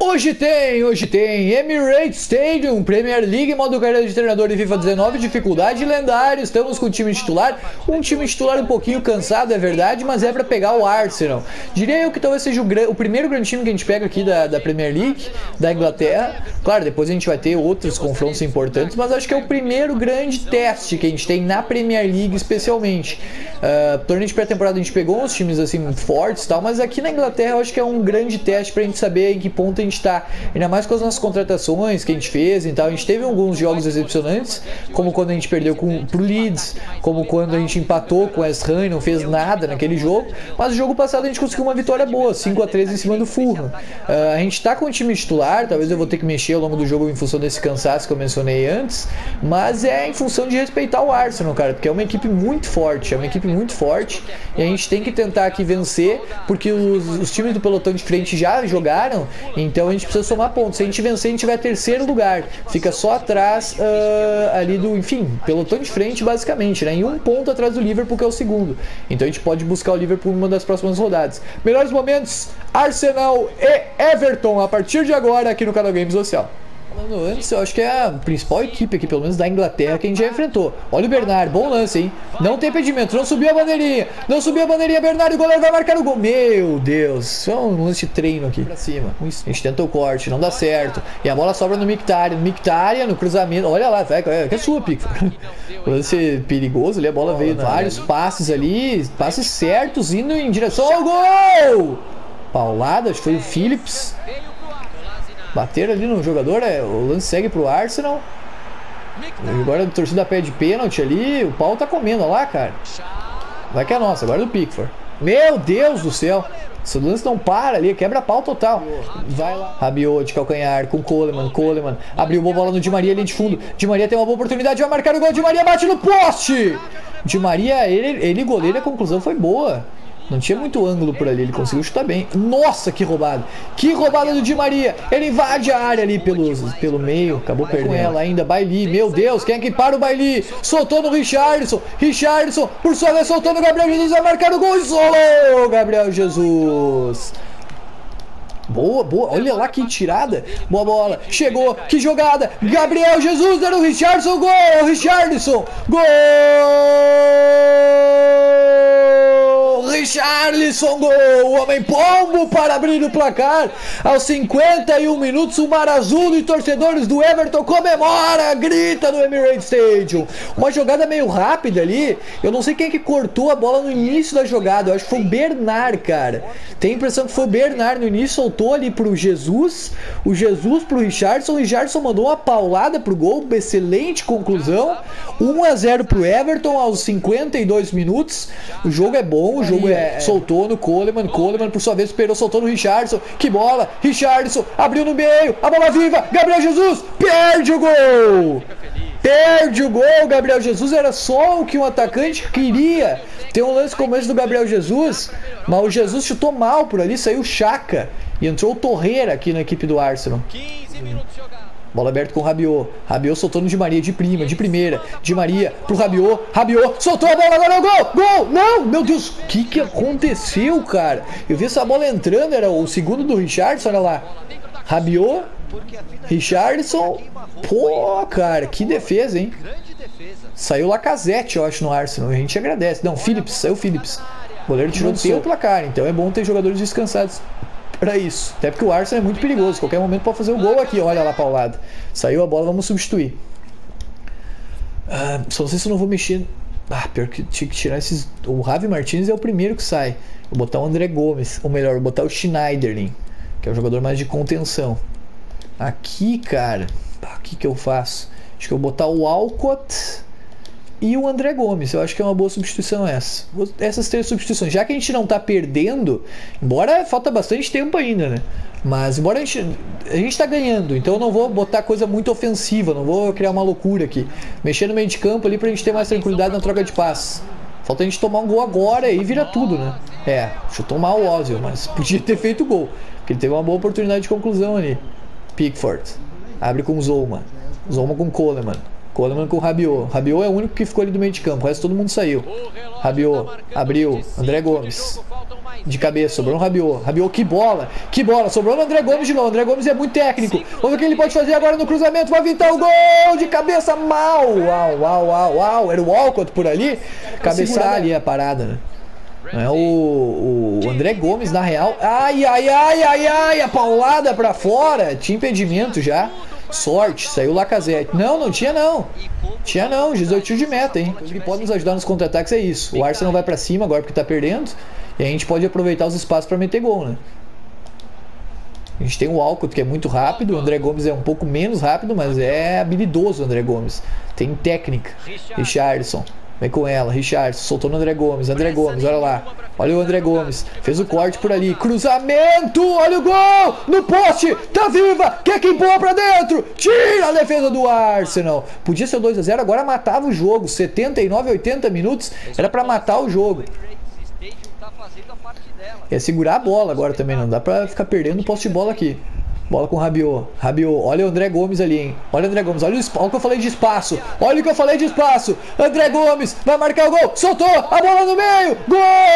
Hoje tem Emirates Stadium, Premier League, modo carreira de treinador de FIFA 19, dificuldade lendário. Estamos com o time titular, um pouquinho cansado, é verdade, mas é para pegar o Arsenal. Diria eu que talvez seja o primeiro grande time que a gente pega aqui da Premier League, da Inglaterra. Claro, depois a gente vai ter outros confrontos importantes, mas acho que é o primeiro grande teste que a gente tem na Premier League, especialmente. Torneio de pré-temporada a gente pegou uns times assim fortes e tal, mas aqui na Inglaterra eu acho que é um grande teste pra gente saber em que ponto a gente tá, ainda mais com as nossas contratações que a gente fez e tal. A gente teve alguns jogos decepcionantes, como quando a gente perdeu pro Leeds, como quando a gente empatou com o West Ham e não fez nada naquele jogo, mas o jogo passado a gente conseguiu uma vitória boa, 5-3 em cima do Fulham. A gente tá com o time titular, talvez eu vou ter que mexer ao longo do jogo em função desse cansaço que eu mencionei antes, mas é em função de respeitar o Arsenal, cara, porque é uma equipe muito forte, e a gente tem que tentar aqui vencer, porque os times do pelotão de frente já jogaram, então a gente precisa somar pontos. Se a gente vencer, a gente vai terceiro lugar, fica só atrás ali do, enfim, pelotão de frente basicamente, né, em um ponto atrás do Liverpool, que é o segundo, então a gente pode buscar o Liverpool numa das próximas rodadas. Melhores momentos, Arsenal e Everton, a partir de agora aqui no canal Games Social. Falando antes, eu acho que é a principal equipe aqui, pelo menos da Inglaterra, que a gente já enfrentou. Olha o Bernardo, bom lance, hein? Não tem impedimento, não subiu a bandeirinha, Bernardo, o goleiro vai marcar o gol. Meu Deus, isso é um lance de treino aqui pra cima. A gente tenta o corte, não dá certo, e a bola sobra no Mkhitaryan, no cruzamento. Olha lá, vai, que é sua, Pickford. Lance perigoso ali, a bola veio vários passes ali, passes certos, indo em direção ao gol. Paulada, acho que foi o Phillips. Bateram ali no jogador, o lance segue pro Arsenal. Agora a torcida pede pênalti ali, o pau tá comendo, olha lá, cara. Vai que é nossa, agora é do Pickford. Meu Deus do céu, esse lance não para ali, quebra pau total. Vai lá, Rabiot de calcanhar com Coleman, abriu boa bola no Di Maria ali de fundo. Di Maria tem uma boa oportunidade, vai marcar o gol, Di Maria bate no poste. Di Maria, ele goleiro, a conclusão foi boa. Não tinha muito ângulo por ali, ele conseguiu chutar bem. Nossa, que roubada! Que roubada do Di Maria! Ele invade a área ali pelo meio, acabou perdendo ela ainda. Bailly, meu Deus, quem é que para o Bailly? Soltou no Richarlison, por sua vez soltou no Gabriel Jesus, vai marcar o gol e solou Gabriel Jesus! Boa, olha lá que tirada. Boa bola, chegou, que jogada. Gabriel Jesus, era o Richarlison, gol! Richarlison, gol! Richarlison, gol! O homem pombo para abrir o placar. Aos 51 minutos, o mar azul e torcedores do Everton comemora, grita no Emirates Stadium. Uma jogada meio rápida ali. Eu não sei quem é que cortou a bola no início da jogada. Eu acho que foi o Bernard, cara. Tenho a impressão que foi o Bernard no início, soltou ali pro Jesus, o Jesus pro Richarlison. O Richarlison mandou uma paulada pro gol, excelente conclusão. 1-0 pro Everton aos 52 minutos. O jogo é bom, o jogo soltou no Coleman, por sua vez esperou, soltou no Richarlison, que bola, Richarlison, abriu no meio, a bola viva, Gabriel Jesus, perde o gol, Gabriel Jesus, era só o que um atacante queria, tem um lance como esse do Gabriel Jesus, mas o Jesus chutou mal por ali, saiu Xhaka, e entrou o Torreira aqui na equipe do Arsenal. 15 minutos jogados. Bola aberta com o Rabiot. Rabiot soltou no Di Maria de primeira. Di Maria pro Rabiot. Rabiot soltou a bola, agora é o gol! Gol! Não! Meu Deus! O que aconteceu, cara? Eu vi essa bola entrando, era o segundo do Richarlison, olha lá. Rabiot, Richarlison. Pô, cara, que defesa, hein? Saiu Lacazette, eu acho, no Arsenal. A gente agradece. Não, saiu Phillips. O goleiro tirou do seu placar, então é bom ter jogadores descansados para isso, até porque o Arsenal é muito perigoso, qualquer momento pode fazer o gol aqui, olha lá paulado, saiu a bola, vamos substituir. Só não sei se eu não vou mexer, pior que tinha que tirar esses, o Javi Martinez é o primeiro que sai, vou botar o André Gomes, ou melhor, vou botar o Schneiderlin, que é o jogador mais de contenção. Aqui, cara, o que eu faço? Acho que eu vou botar o Alcott e o André Gomes, eu acho que é uma boa substituição essa. Essas três substituições, já que a gente não tá perdendo, embora falta bastante tempo ainda, né? Mas embora a gente tá ganhando, então eu não vou botar coisa muito ofensiva, não vou criar uma loucura aqui. Mexer no meio de campo ali pra gente ter mais tranquilidade na troca de passes. Falta a gente tomar um gol agora e vira tudo, né? Chutou mal o Ozil, mas podia ter feito gol, porque ele teve uma boa oportunidade de conclusão ali. Pickford, abre com o Zouma com Coleman com o Rabiot. Rabiot é o único que ficou ali do meio de campo, o resto todo mundo saiu. Rabiot, abriu, André Gomes. De cabeça, sobrou no Rabiot. Rabiot, que bola, sobrou no André Gomes de novo. André Gomes é muito técnico. Vamos ver o que ele pode fazer agora no cruzamento. Vai vintar o gol de cabeça, mal. Uau. Era o Walcott por ali. Cabeçar ali a parada, né? É o André Gomes, na real. Ai, a paulada pra fora. Tinha impedimento já. Sorte, saiu o Lacazette. Não tinha não. Tinha não, 18 tiros de meta, hein? O que pode nos ajudar nos contra-ataques é isso. O Arsenal vai pra cima agora porque tá perdendo. E a gente pode aproveitar os espaços pra meter gol, né? A gente tem o Walcott, que é muito rápido. O André Gomes é um pouco menos rápido, mas é habilidoso o André Gomes. Tem técnica. Richarlison. Vem com ela, Richarlison, soltou no André Gomes, olha lá, olha o André Gomes, fez o corte por ali, cruzamento, olha o gol, no poste, tá viva, quer que empurra pra dentro, tira a defesa do Arsenal, podia ser o 2 a 0, agora matava o jogo, 79, 80 minutos, era pra matar o jogo. É segurar a bola agora também, não dá pra ficar perdendo o poste de bola aqui. Bola com o Rabiot, olha o André Gomes ali, hein? Olha o André Gomes, olha o que eu falei de espaço. Olha o que eu falei de espaço. André Gomes vai marcar o gol. Soltou a bola no meio. Gol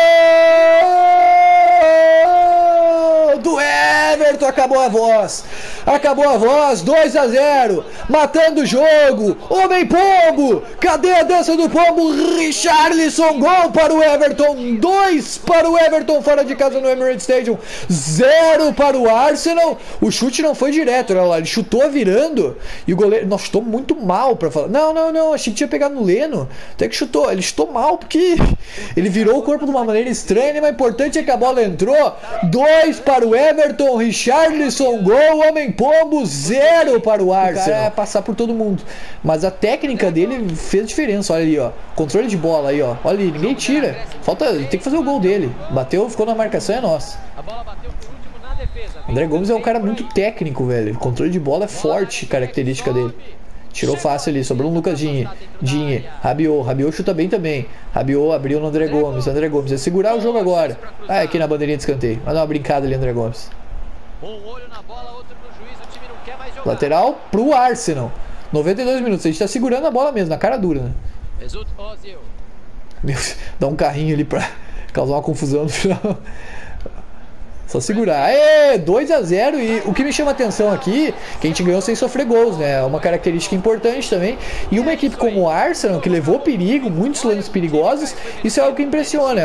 do Everton. Acabou a voz. 2 a 0. Matando o jogo. Homem pombo. Cadê a dança do pombo? Richarlison, gol para o Everton. 2 para o Everton fora de casa no Emirates Stadium. 0 para o Arsenal. O chute não foi direto, olha lá, ele chutou virando e o goleiro, nossa, chutou muito mal pra falar. Não, achei que tinha pegado no Leno. Até que chutou, ele chutou mal porque ele virou o corpo de uma maneira estranha, mas o importante é que a bola entrou. 2 para o Everton, Richarlison, gol, homem pombo, 0 para o Arsenal. O cara é passar por todo mundo, mas a técnica dele fez diferença, olha ali, ó, controle de bola aí, ó, olha ali, ninguém tira, falta, ele tem que fazer o gol dele, bateu, ficou na marcação, é nossa. A bola bateu por último na defesa. André Gomes é um cara muito técnico, velho. O controle de bola é forte, característica dele. Tirou fácil ali, sobrou um Lucas Digne, Rabiot chuta bem também. Rabiot abriu no André Gomes, vai segurar o jogo agora. Ah, aqui na bandeirinha de escanteio. Vai dar uma brincada ali, André Gomes. Lateral pro Arsenal. 92 minutos, a gente tá segurando a bola mesmo, na cara dura, né? Meu, dá um carrinho ali pra causar uma confusão no final. Só segurar. Aê, 2 a 0. E o que me chama a atenção aqui, que a gente ganhou sem sofrer gols, né? É uma característica importante também. E uma equipe como o Arsenal, que levou perigo, muitos lances perigosos, isso é algo que impressiona,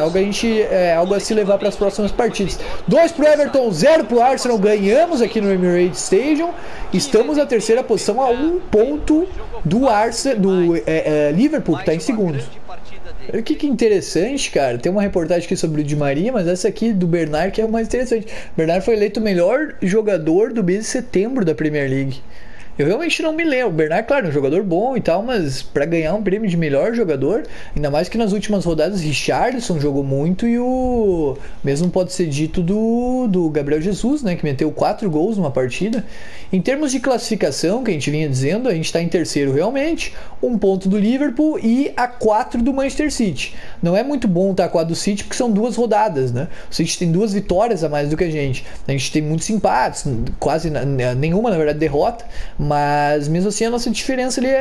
é algo a se levar para as próximas partidas. 2 pro Everton, 0 pro Arsenal, ganhamos aqui no Emirates Stadium. Estamos na terceira posição a 1 ponto do Arsenal, do Liverpool, que está em segundo. Olha que interessante, cara. Tem uma reportagem aqui sobre o Di Maria, mas essa aqui do Bernard que é o mais interessante. O Bernard foi eleito o melhor jogador do mês de setembro da Premier League. Eu realmente não me lembro. O Bernard, claro, é um jogador bom e tal, mas para ganhar um prêmio de melhor jogador, ainda mais que nas últimas rodadas Richarlison jogou muito e o mesmo pode ser dito do Gabriel Jesus, né, que meteu 4 gols numa partida. Em termos de classificação, que a gente vinha dizendo, a gente está em terceiro realmente, 1 ponto do Liverpool e a 4 do Manchester City. Não é muito bom estar a 4 do City porque são 2 rodadas, né? O City tem 2 vitórias a mais do que a gente. A gente tem muitos empates, quase nenhuma, na verdade, derrota. Mas mesmo assim a nossa diferença ali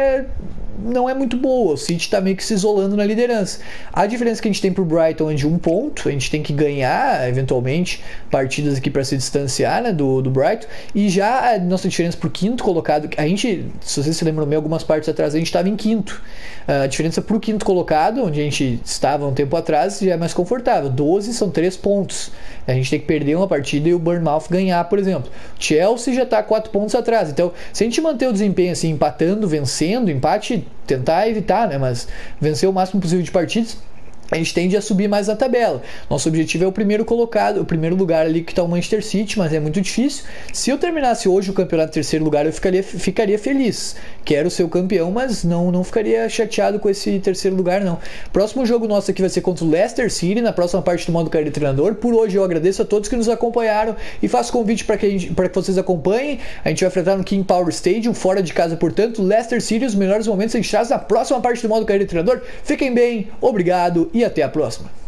não é muito boa. O City está meio que se isolando na liderança. A diferença que a gente tem pro Brighton é de 1 ponto. A gente tem que ganhar eventualmente partidas aqui para se distanciar, né, do Brighton. E já a nossa diferença pro 5º colocado, a gente, se vocês se lembram bem, algumas partes atrás a gente estava em 5º. A diferença pro 5º colocado, onde a gente estava um tempo atrás, já é mais confortável. 12 são 3 pontos. A gente tem que perder uma partida e o Bournemouth ganhar, por exemplo. Chelsea já está 4 pontos atrás. Então, se a gente manter o desempenho assim, empatando, vencendo, empate, tentar evitar, né? Mas vencer o máximo possível de partidas, a gente tende a subir mais na tabela. Nosso objetivo é o primeiro colocado, o primeiro lugar ali que está o Manchester City, mas é muito difícil. Se eu terminasse hoje o campeonato em terceiro lugar, eu ficaria feliz. Quero ser o campeão, mas não ficaria chateado com esse terceiro lugar, não. Próximo jogo nosso aqui vai ser contra o Leicester City, na próxima parte do modo carreira de treinador. Por hoje eu agradeço a todos que nos acompanharam e faço convite para que vocês acompanhem. A gente vai enfrentar no King Power Stadium, fora de casa, portanto, Leicester City, os melhores momentos a gente traz na próxima parte do modo carreira de treinador. Fiquem bem, obrigado e até a próxima.